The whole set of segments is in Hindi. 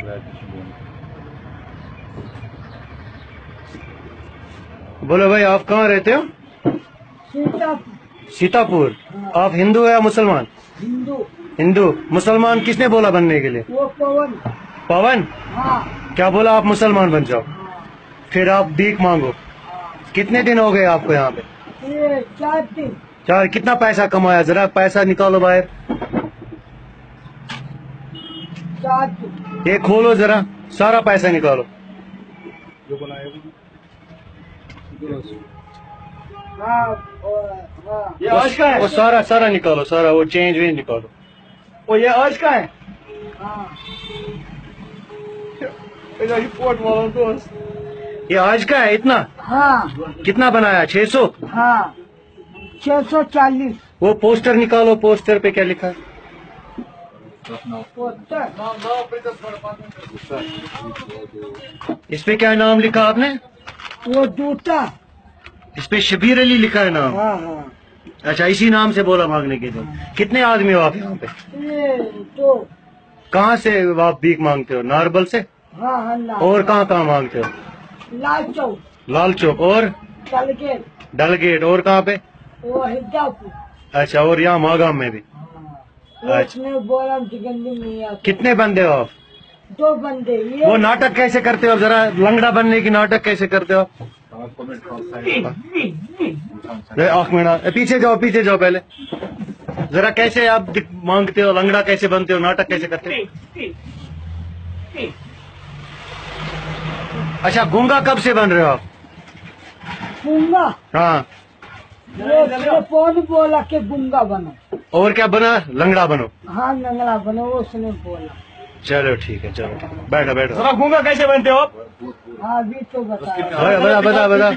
बोलो भाई, आप कहाँ रहते हो? सीतापुर। आप हिंदू या मुसलमान? हिंदू। हिंदू। मुसलमान किसने बोला बनने के लिए? वो पवन। पवन? हाँ। क्या बोला? आप मुसलमान बन जाओ। फिर आप भीख मांगो। कितने दिन हो गए आपको यहाँ पे? 4 दिन। 4। कितना पैसा कमाया? जरा पैसा निकालो बाहर। 4 दिन। ये खोलो जरा, सारा पैसा निकालो। जो बनाया हाँ। ये आज का है? वो सारा सारा निकालो, सारा वो चेंज वेंज निकालो। वो ये आज का है? हाँ। रिपोर्ट वाला दोस्त। ये आज का है इतना? हाँ। कितना बनाया? 600? हाँ 640। वो पोस्टर निकालो, पोस्टर पे क्या लिखा है? पोस्टर। इस पे क्या नाम लिखा आपने? वो जूता। इस पे शबीर अली लिखा है नाम। हाँ हाँ। अच्छा, इसी नाम से बोला मांगने के लिए। कितने आदमी हो आप यहाँ पे? ये तो। कहाँ से आप भीख मांगते हो? नारबल से? हाँ हाँ। और कहाँ कहाँ मांगते हो? लाल चौक। लाल चौक और डलगेट। डलगेट और कहाँ पे? वो हिजापुर। अच्छा, और यहाँ मागाम में भी? उसने बोला जिगंदी नहीं आती। कितने बंदे हो आप? 2 बंदे। ये वो नाटक कैसे करते हो? जरा लंगड़ा बनने की नाटक कैसे करते हो? एक मिनट, पीछे जाओ, पीछे जाओ पहले। जरा कैसे आप मांगते हो? लंगड़ा कैसे बनते हो? नाटक कैसे करते हो? अच्छा, गूंगा कब से बन रहे हो आप? गुंगा। हाँ। वो कौन बोला कि गुंगा बनो? और क्या बना? लंगड़ा बनो। हाँ लंगड़ा बनो, वो उसने बोला। चलो ठीक है, चलो बैठो बैठो। जरा गूंगा कैसे बनते हो आप? हाँ अभी तो बताया। बता बता बता।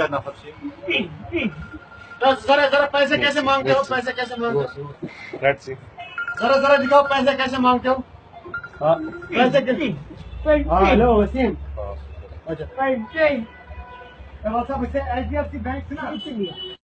जरा जरा पैसे कैसे मांगते हो? पैसे कैसे मांगते हो? जरा जरा दिखाओ, पैसे कैसे मांगते हो? पैसे कैसे? हेलो वसीम। अच्छा, HDFC बैंक से ना?